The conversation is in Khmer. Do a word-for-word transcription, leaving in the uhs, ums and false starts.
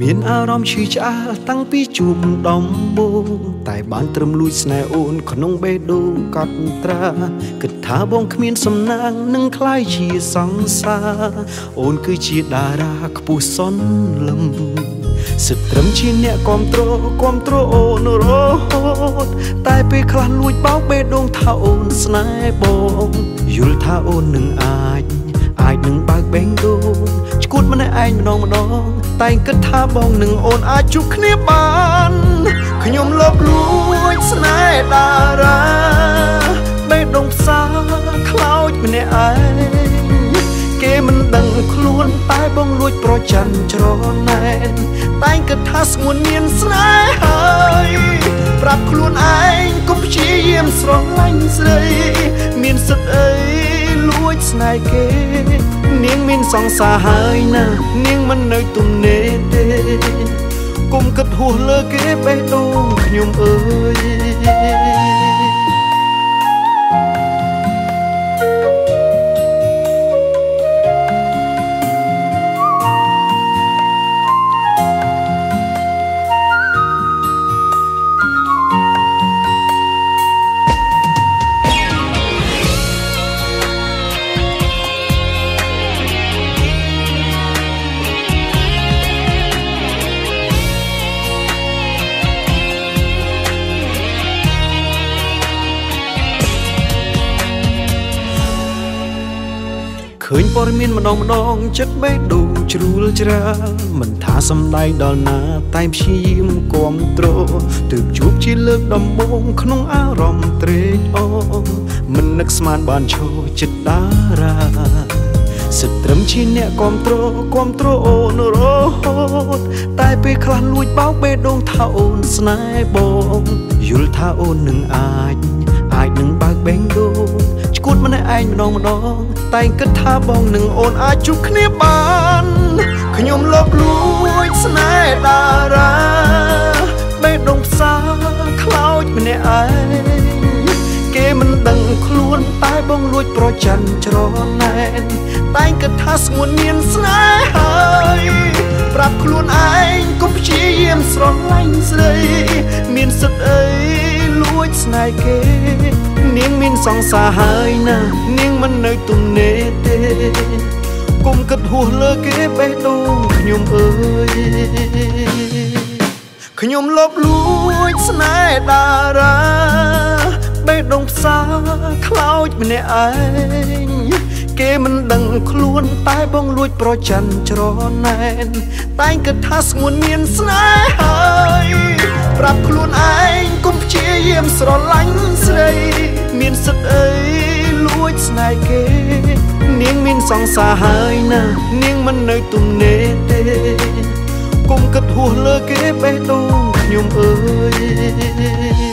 មានអារម្មណ៍ឈឺឆ្អាលតាំងពីជួបដំបូងតែបានត្រឹមលួចស្នេហ៍អូនក្នុងបេះដូងកត់ត្រាគិតថាបងគ្មានសំណាងនឹងក្លាយជាសង្សារអូនគឺជាតារាខ្ពស់សន្លឹមសិតត្រឹមជាអ្នកគាំទ្រគាំទ្រអូនរហូតតែពេលខ្លះលួចបោកបេះដូងថាអូនស្នេហ៍បងយល់ថាអូននឹងអាចអាចនឹងបើកបេះដូងឈួតម្នាក់ឯងម្ដងម្ដងតែគិតថាបងនឹងអូនអាចជួបគ្នាបានខ្ញុំលបលួចស្នេហ៍តារាបេះដូងផ្សាខ្លោចម្នាក់ឯងគេមិនដឹងខ្លួនតែបងលួចប្រច័ណ្ឌច្រណែនតែគិតថាស្ងួនមានស្នេហ៍ហើយប្រាប់ខ្លួនឯងកុំព្យាយាមស្រឡាញ់ស្រីមានសិទ្ធអីលួចស្នេហ៍គេនាងមានសង្សារហើយណានាងមិននៅទំនេរទេគុំគិតហួសលើគេបេះដូងខ្ញុំអើយឃើញព័ត៌មានម្ដងម្ដងចិត្តបេះដូងជ្រួលច្រាលមិនថាសំដែងដល់ណាតែព្យាយាមគាំទ្រទើបជួបជាលើកដំបូងក្នុងអារម្មណ៍ត្រេកអរមិននឹកស្មានបានឈរចិត្តតារាសិតត្រឹមជាអ្នកគាំទ្រគាំទ្រអូនរហូតតែពេលខ្លះលួចបោកបេះដូងថាអូនស្នេហ៍បងយល់ថាអូននឹងអាចអាចនឹងបើកបេះដូងឈួតម្នាក់ឯងម្ដងម្ដងតែគិតថាបងនឹងអូនអាចជួបគ្នាបានខ្ញុំលបលួចស្នេហ៍តារាបេះដូងផ្សាខ្លោចម្នាក់ឯងគេមិនដឹងខ្លួនតែបងលួចប្រច័ណ្ឌច្រណែនតែគិតថាស្ងួនមានស្នេហ៍ហើយប្រាប់ខ្លួនឯងកុំព្យាយាមស្រឡាញ់ស្រីមានសិទ្ធអីលួចស្នេហ៍គេនាងមានសង្សារហើយណានាងមិននៅទំនេរទេគុំគិតហួសលើគេបេះដូងខ្ញុំអើយខ្ញុំលបលួចស្នេហ៍តារាបេះដូងផ្សាខ្លោចម្នាក់ឯងគេមិនដឹងខ្លួនតែបងលួចប្រច័ណ្ឌច្រណែនតែគិតថាស្ងួនមានស្នេហ៍ហើយប្រាប់ខ្លួនឯងកុំព្យាយាមស្រឡាញ់ស្រីមានសិទ្ធអីលួចស្នេហ៍គេនាងមានសង្សារហើយណានាងមិននៅទំនេរទេគុំគិតហួសលើគេបេះដូងខ្ញុំអើយ